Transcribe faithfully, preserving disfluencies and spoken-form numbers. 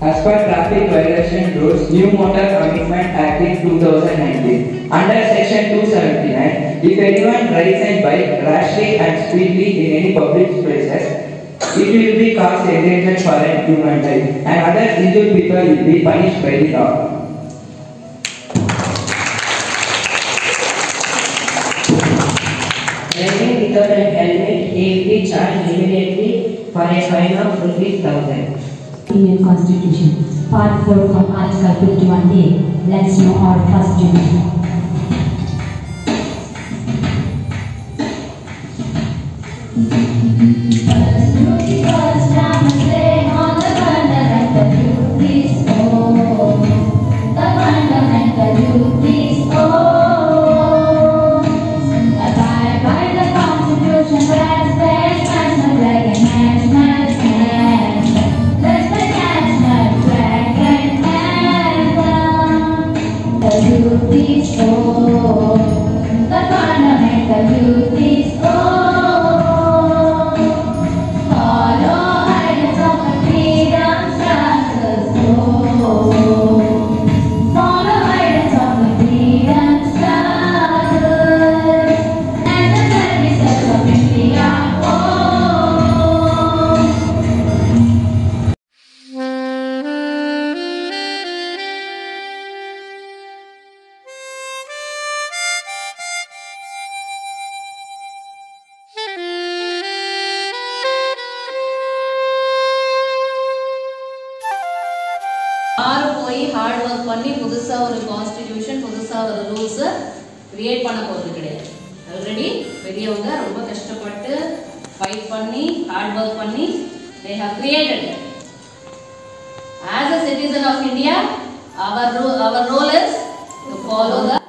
As per Traffic Violation Rules, New Motor Commitment Act in two thousand nineteen, under Section two seventy-nine, if anyone rides a bike rashly and speedily in any public places, it will be cause endangerment for a human life, and other injured people will be punished by the law. Driving without a helmet, he will be charged immediately for a fine of rupees thousand. Indian Constitution, Part four from Article fifty-one A. Let's know our first division. ஆறு போய் heart work பண்ணி புதுசா ஒரு constitution புதுசா ஒரு rules create பண்ண போறது கிடையாது. ஆல்ரெடி பெரியவங்க ரொம்ப கஷ்டப்பட்டு ஃபைட் பண்ணி ஹார்ட் வர்க் பண்ணி they have created it. As a citizen of India, our our role is to follow the